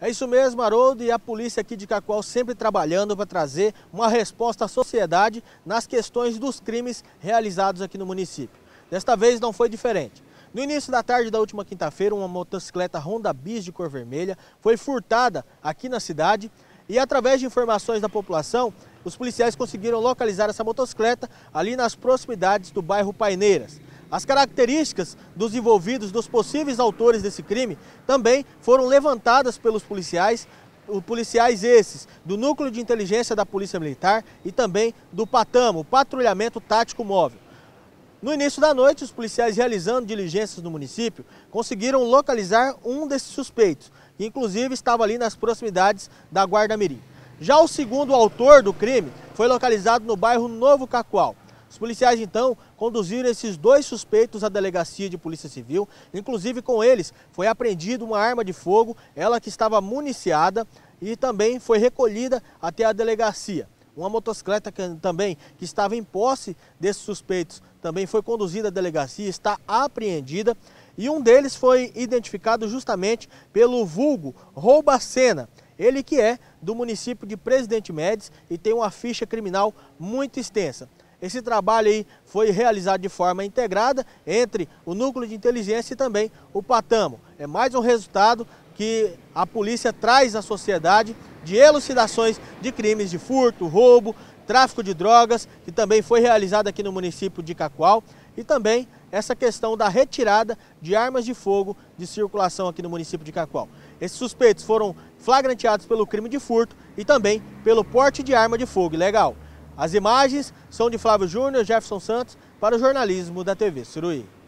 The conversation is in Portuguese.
É isso mesmo, Haroldo, e a polícia aqui de Cacoal sempre trabalhando para trazer uma resposta à sociedade nas questões dos crimes realizados aqui no município. Desta vez não foi diferente. No início da tarde da última quinta-feira, uma motocicleta Honda Bis de cor vermelha foi furtada aqui na cidade e, através de informações da população, os policiais conseguiram localizar essa motocicleta ali nas proximidades do bairro Paineiras. As características dos envolvidos, dos possíveis autores desse crime, também foram levantadas pelos policiais esses do Núcleo de Inteligência da Polícia Militar e também do PATAMO, o Patrulhamento Tático Móvel. No início da noite, os policiais realizando diligências no município conseguiram localizar um desses suspeitos, que inclusive estava ali nas proximidades da Guarda-Mirim. Já o segundo autor do crime foi localizado no bairro Novo Cacoal. Os policiais, então, conduziram esses dois suspeitos à delegacia de polícia civil. Inclusive, com eles, foi apreendida uma arma de fogo, ela que estava municiada, e também foi recolhida até a delegacia. Uma motocicleta que estava em posse desses suspeitos também foi conduzida à delegacia, está apreendida. E um deles foi identificado justamente pelo vulgo Rouba-Cena. Ele que é do município de Presidente Médici e tem uma ficha criminal muito extensa. Esse trabalho aí foi realizado de forma integrada entre o Núcleo de Inteligência e também o PATAMO. É mais um resultado que a polícia traz à sociedade de elucidações de crimes de furto, roubo, tráfico de drogas, que também foi realizado aqui no município de Cacoal, e também essa questão da retirada de armas de fogo de circulação aqui no município de Cacoal. Esses suspeitos foram flagranteados pelo crime de furto e também pelo porte de arma de fogo ilegal. As imagens são de Flávio Júnior, Jefferson Santos, para o jornalismo da TV Suruí.